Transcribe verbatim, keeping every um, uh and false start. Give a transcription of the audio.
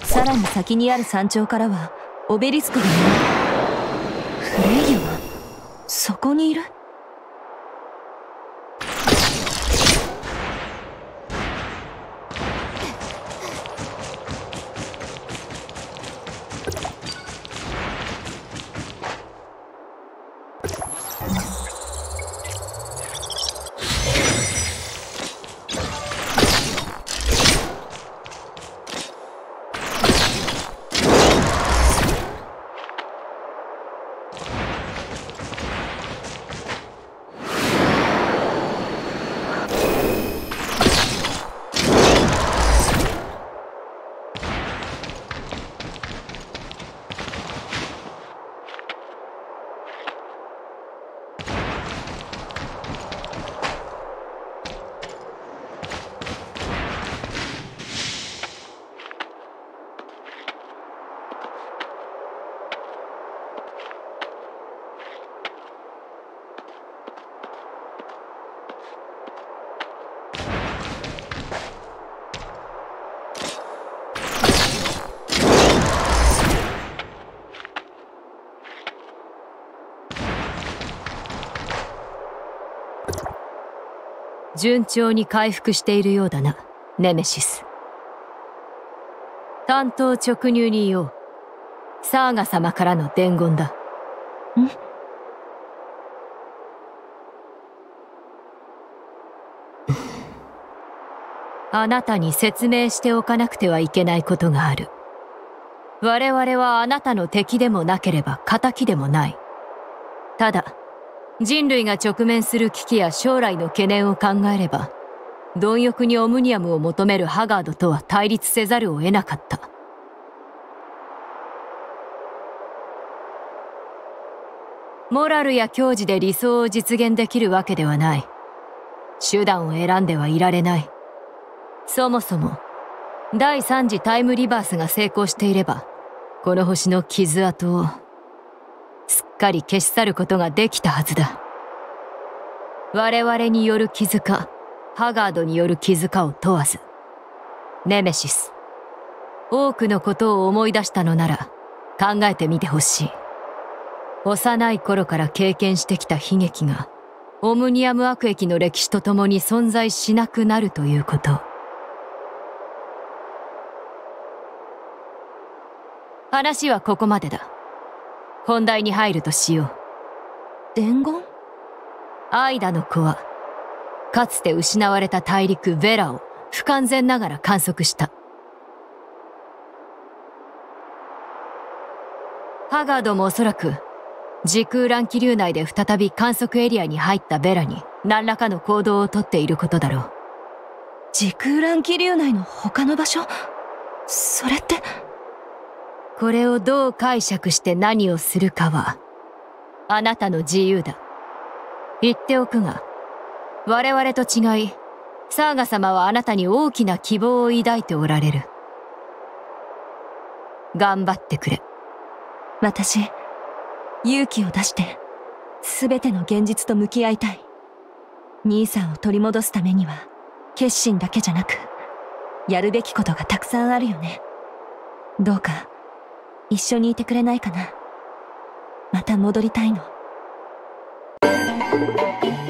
さらに先にある山頂からはオベリスクが見える。フレイヤはそこにいる。 順調に回復しているようだな、ネメシス。単刀直入に言おう。サーガ様からの伝言だ。 ん？ あなたに説明しておかなくてはいけないことがある。我々はあなたの敵でもなければ仇でもない。ただ、人類が直面する危機や将来の懸念を考えれば、貪欲にオムニアムを求めるハガードとは対立せざるを得なかった。モラルや矜持で理想を実現できるわけではない。手段を選んではいられない。そもそも、第三次タイムリバースが成功していれば、この星の傷跡を、すっかり消し去ることができたはずだ。我々による傷か、ハガードによる傷かを問わず、ネメシス、多くのことを思い出したのなら考えてみてほしい。幼い頃から経験してきた悲劇が、オムニアム悪役の歴史とともに存在しなくなるということ。話はここまでだ。本題に入るとしよう。 伝言？ アイダの子は、かつて失われた大陸ヴェラを不完全ながら観測した。ハガードもおそらく、時空乱気流内で再び観測エリアに入ったヴェラに何らかの行動をとっていることだろう。 時空乱気流内の他の場所？それって。 これをどう解釈して何をするかは、あなたの自由だ。言っておくが、我々と違い、サーガ様はあなたに大きな希望を抱いておられる。頑張ってくれ。 私、勇気を出して、すべての現実と向き合いたい。兄さんを取り戻すためには、決心だけじゃなく、やるべきことがたくさんあるよね。どうか、一緒にいてくれないかな。また戻りたいの。